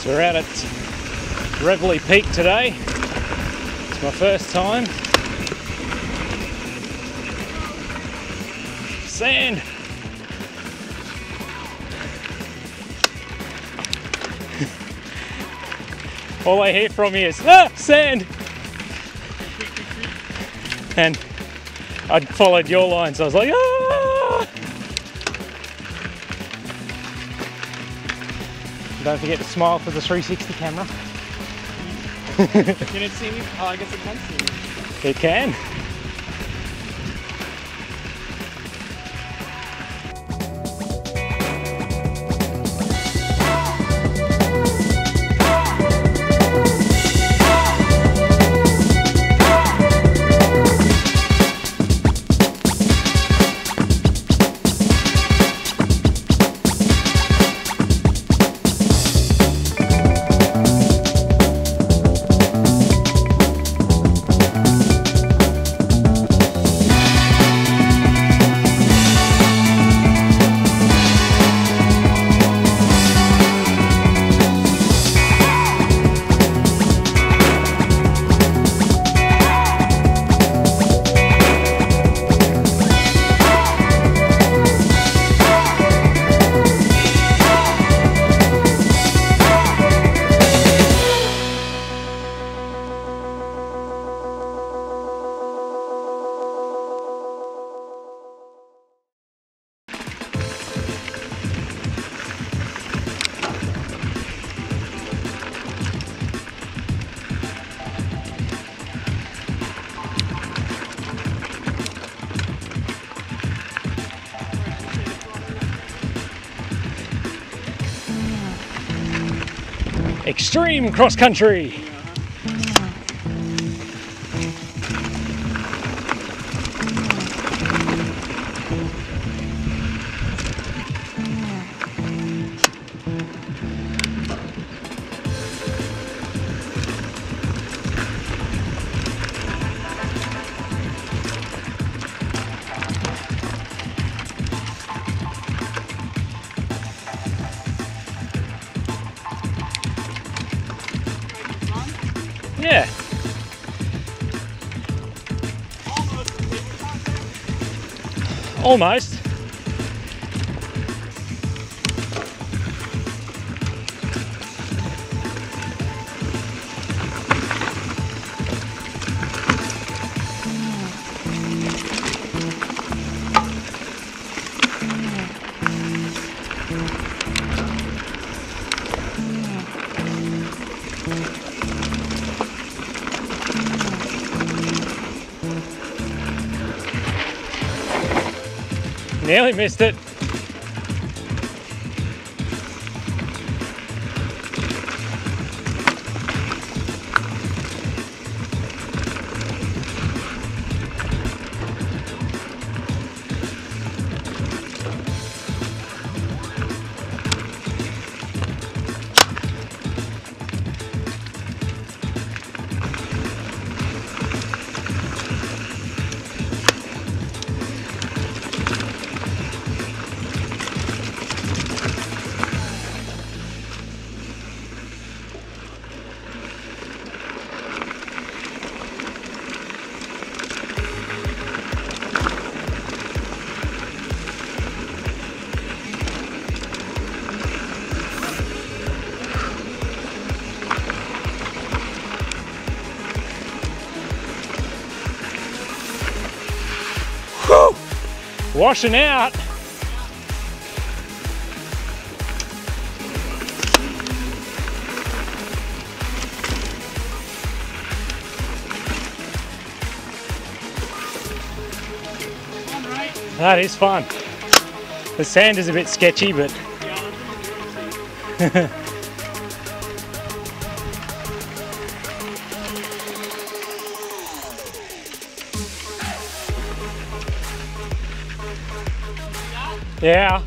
So we're out at Reveille Peak today. It's my first time. Sand! All I hear from you is, ah, sand! And I followed your line, so I was like, ah! Don't forget to smile for the 360 camera. Can it see me? Oh, I guess it can see me. It can. Extreme cross country. Yeah. Almost. Nearly missed it. Whew. Washing out. That is fun. The sand is a bit sketchy, but yeah.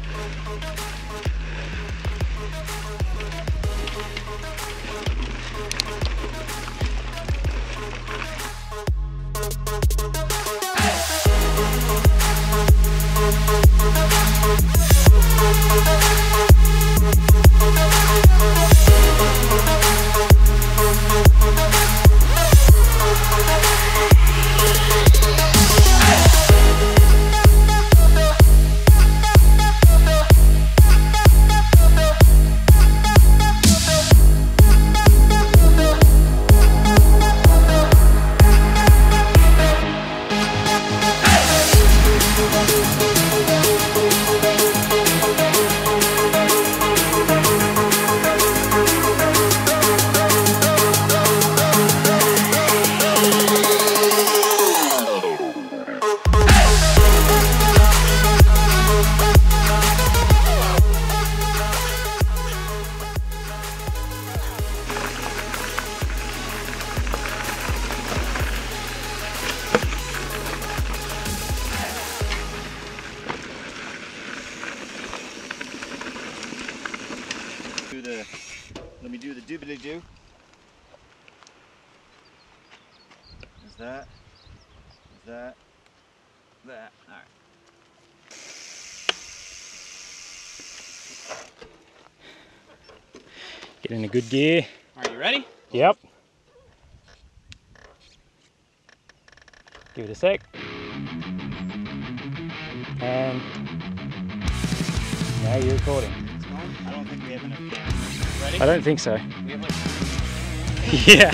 that. That. That. All right. Get in a good gear. Are you ready? Yep. Give it a sec. And now you're recording. It's going? I don't think we have enough cameras. Ready? I don't think so. We have like Yeah.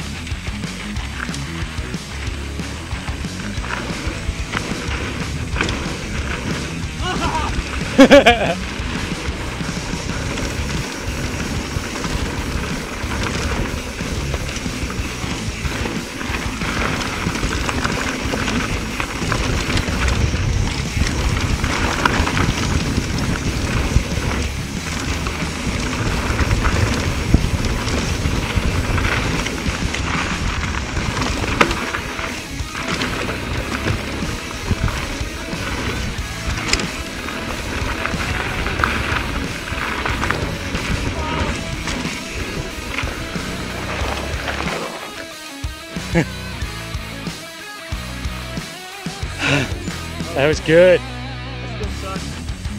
That was good. That still sucks.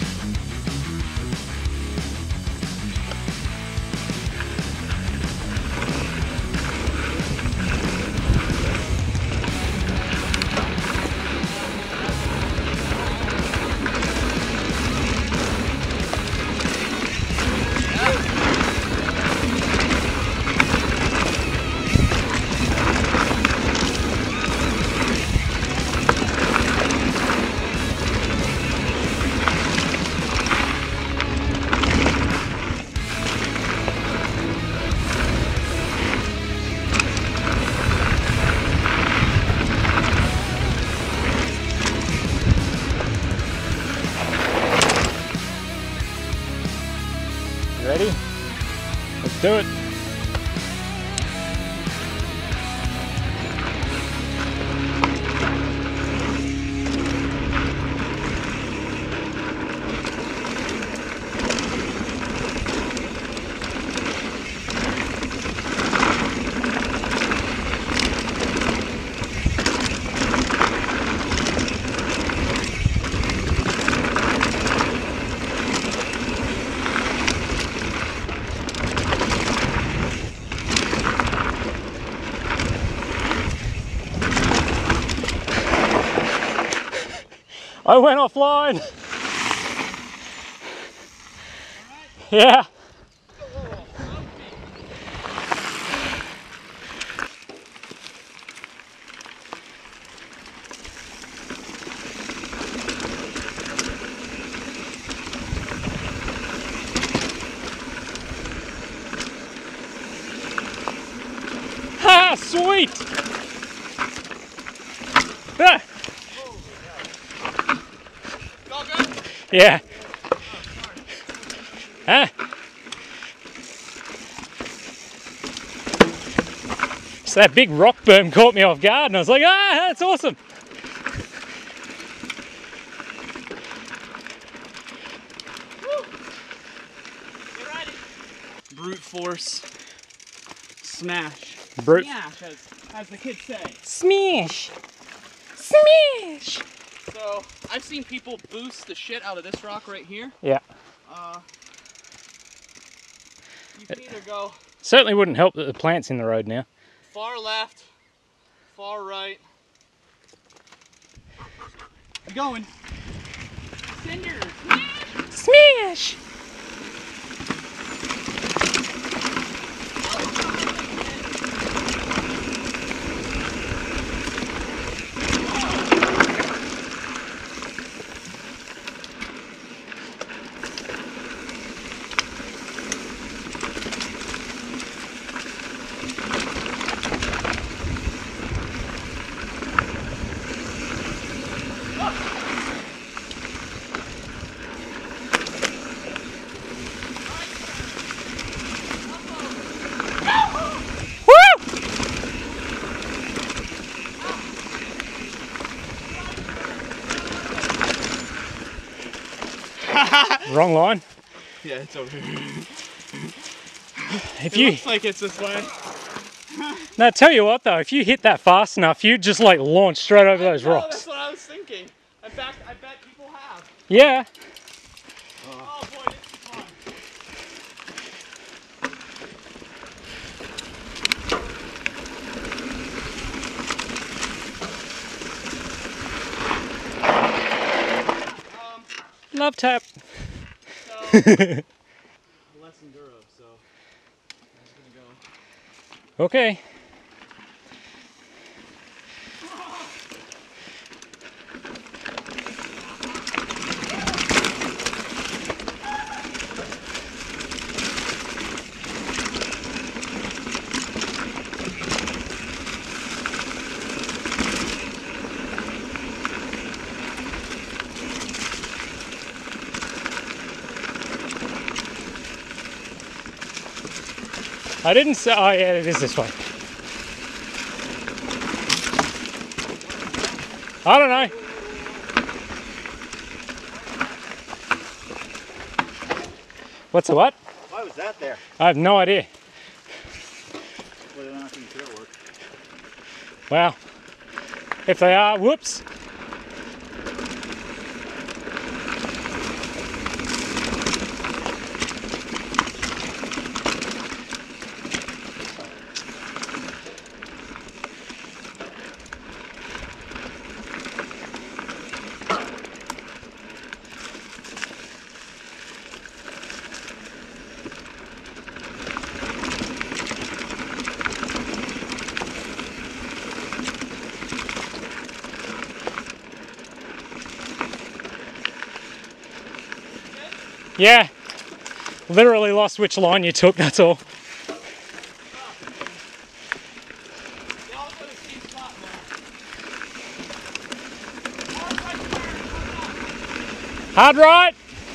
You ready? Let's do it. I went offline. Yeah. Ha! Sweet. Ah. All good? Yeah. Huh? So that big rock berm caught me off guard and I was like, ah, that's awesome. Get ready. Brute force. Smash. Brute. Smash, as the kids say. Smash. Smash. So, I've seen people boost the shit out of this rock right here. Yeah. You can either go Certainly wouldn't help that the plant's in the road now. far left, far right. Going. Send your Smash. Wrong line. Yeah, it's over here. If It you looks like it's this way. Now, tell you what though, if you hit that fast enough, you'd just like launch straight over those rocks. That's what I was thinking. In fact, I bet people have. Yeah. Oh boy, this is fun. Love tap. So, less enduro, so I'm just gonna go. Okay. I didn't say, oh yeah, it is this way. I don't know. What's the what? Why was that there? I have no idea. Well, they're not going to work. Wow. If they are, whoops. Yeah, literally lost which line you took, that's all. Hard right.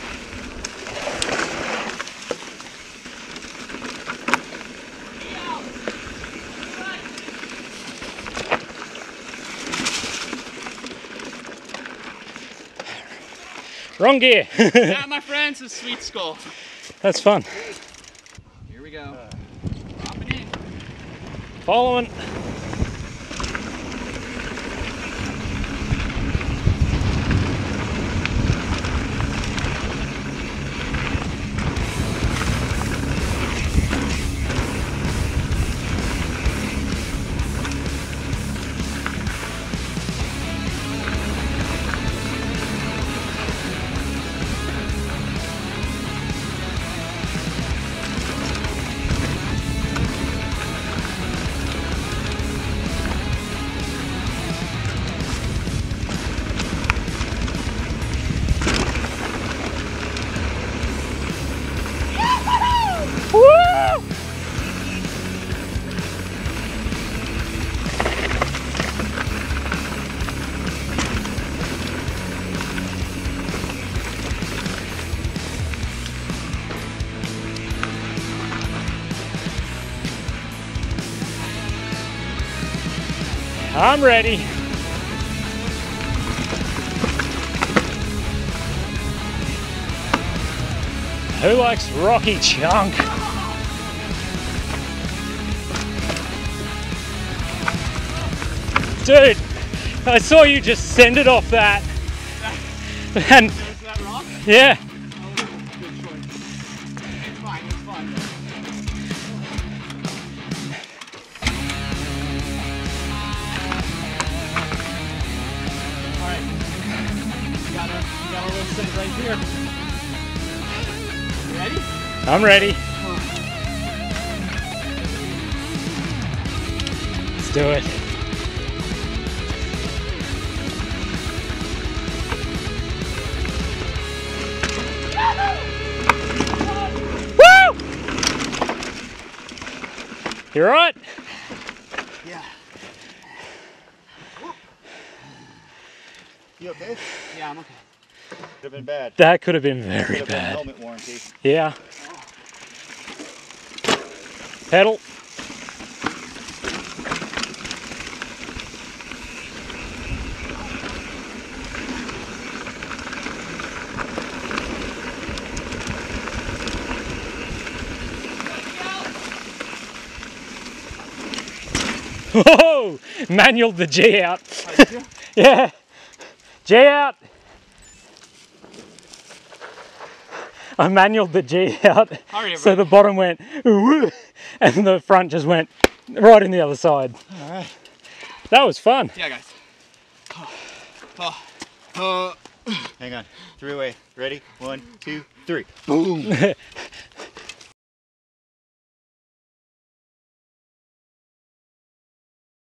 Wrong gear. That, my friends, is Sweet Skull. That's fun. Here we go. Dropping in. Following. I'm ready. Who likes rocky chunk? Dude, I saw you just send it off that. And Is that rock? yeah. Oh, good choice. It's fine, it's fun. Alright. You got a little sit right here. You ready? I'm ready. Let's do it. Woo! You alright? Yeah. You okay? Yeah, I'm okay. Could have been bad. That could have been Could very have been bad. helmet warranty. Yeah. Pedal. Whoa! Manualed the G out. Oh, did you? Yeah. G out. I manualed the G out, Alright, so the bottom went, "Ooh," and the front just went right in the other side. All right. That was fun. Yeah, guys. Hang on. 3 away. Ready? 1, 2, 3. Boom.